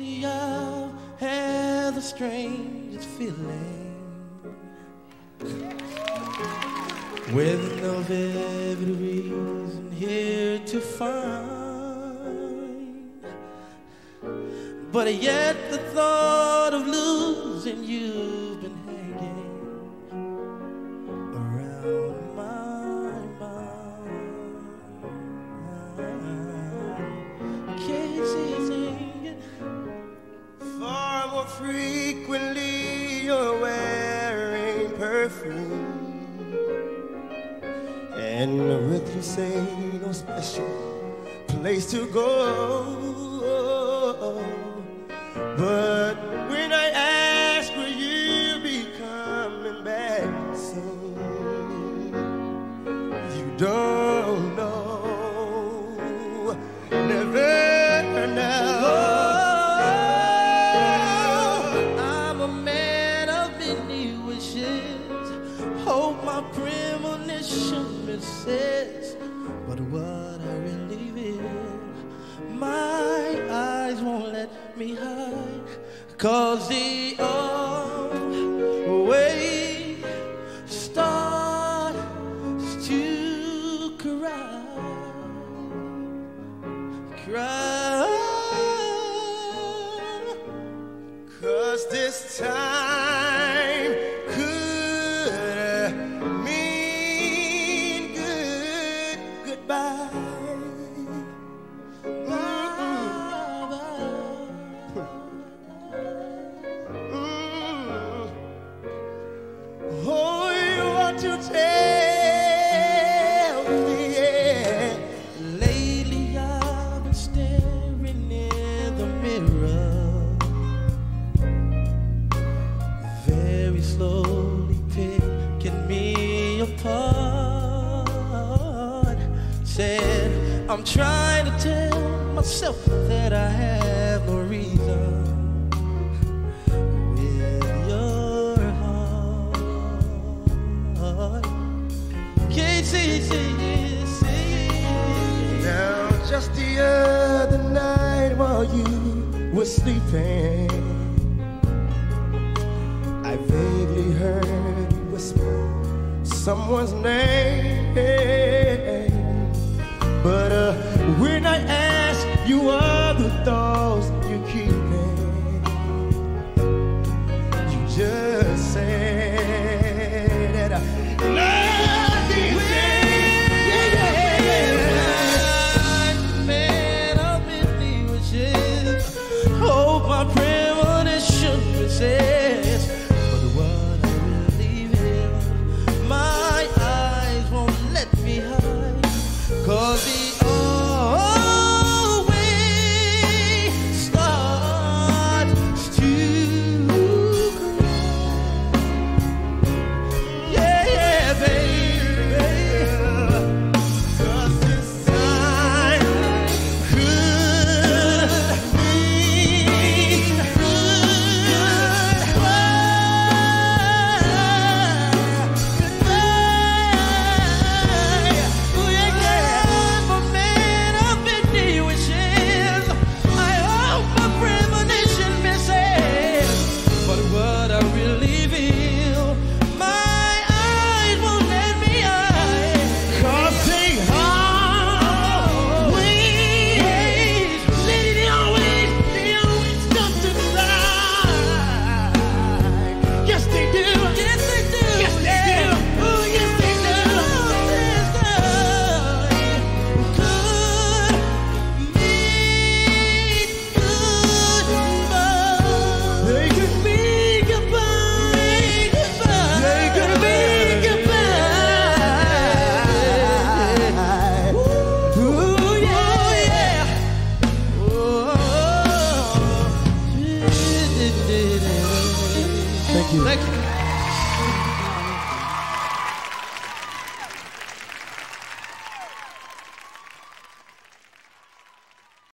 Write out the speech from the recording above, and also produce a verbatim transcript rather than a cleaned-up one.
Lately I've had the strangest feeling, with no vivid reason here to find, but yet the thought of losing you've been hanging around my mind. Can't see it. Far more frequently you're wearing perfume, and with you say no special place to go. But when I ask will you be coming back soon, you don't know, never know. I'm a man of many wishes, hope my premonition misses, but what I really feel, my eyes won't let me hide, 'cause the away starts to cry, cry, 'cause this time could mean good goodbye. To tell me, yeah. Lately I've been staring in the mirror, very slowly picking me apart. Said I'm trying to tell myself that I have no reason. Now, just the other night while you were sleeping, I vaguely heard you whisper someone's name. But uh, when I asked you are the thoughts you keeping, you just said that I my premonition says, but what I really feel, my eyes won't let me hide, 'cause the always starts to cry. Yeah, yeah, baby, 'cause this time could Thank you. Thank you.